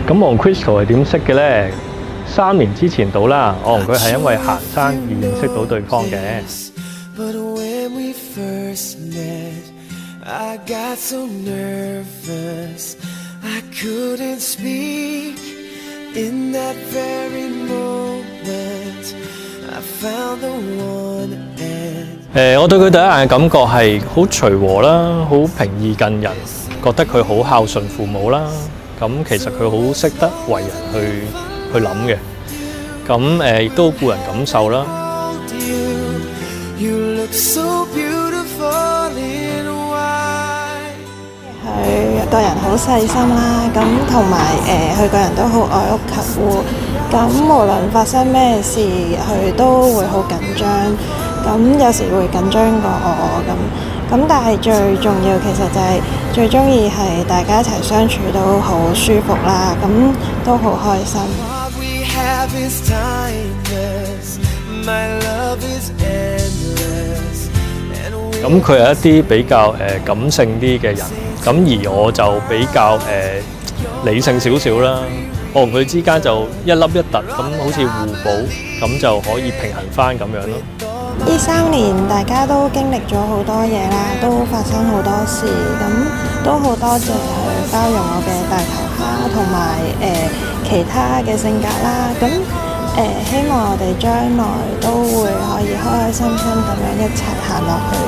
咁我同 Krystal 係點識嘅咧？3年之前到啦，我同佢係因為行山而認識到對方嘅。我對佢第一眼嘅感覺係好隨和啦，好平易近人，覺得佢好孝順父母啦。咁其實佢好識得為人去諗嘅，咁亦都顧人感受啦。 佢個人好細心啦，咁同埋佢個人都好愛屋及烏，咁無論發生咩事，佢都會好緊張，咁有時會緊張過我咁但係最重要其實就係最鍾意係大家一齊相處都好舒服啦，咁都好開心。 咁佢係一啲比較感性啲嘅人，咁而我就比較理性少少啦。我同佢之間就一凹一凸，咁好似互補，咁就可以平衡返咁樣咯。 呢3年大家都經歷咗好多嘢啦，都發生好多事，咁都好多謝佢包容我嘅大頭蝦同埋其他嘅性格啦。咁希望我哋將來都會可以開開心心咁樣一齊行落去。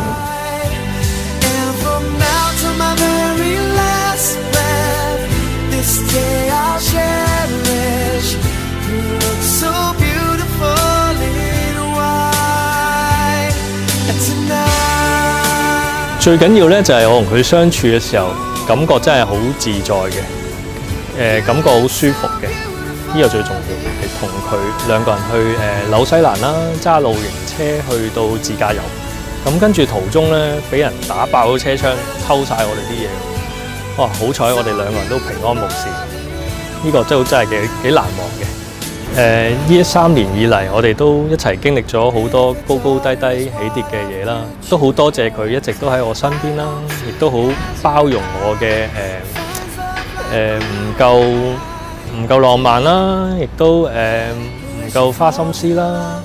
最緊要咧就係我同佢相處嘅時候，感覺真係好自在嘅，感覺好舒服嘅，呢個最重要。係同佢兩個人去紐西蘭啦，揸露營車去到自駕遊，咁跟住途中咧俾人打爆咗車窗，偷晒我哋啲嘢。哇！好彩我哋兩個人都平安無事，呢個真係幾難忘嘅。呢3年以嚟，我哋都一齊經歷咗好多高高低低、起跌嘅嘢啦，都好多謝佢一直都喺我身邊啦，亦都好包容我嘅唔夠浪漫啦，亦都唔夠花心思啦。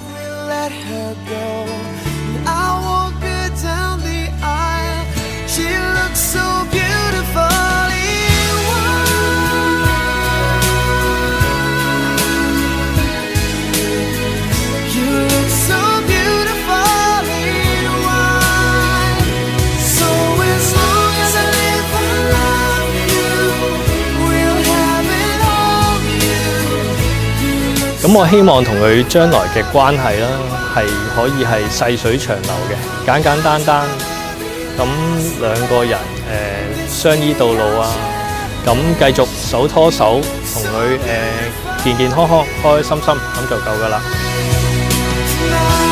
咁我希望同佢將來嘅關係啦，係可以係細水長流嘅，簡簡單單。咁兩個人相依到老啊，咁繼續手拖手同佢健健康康、開開心心咁就夠㗎喇。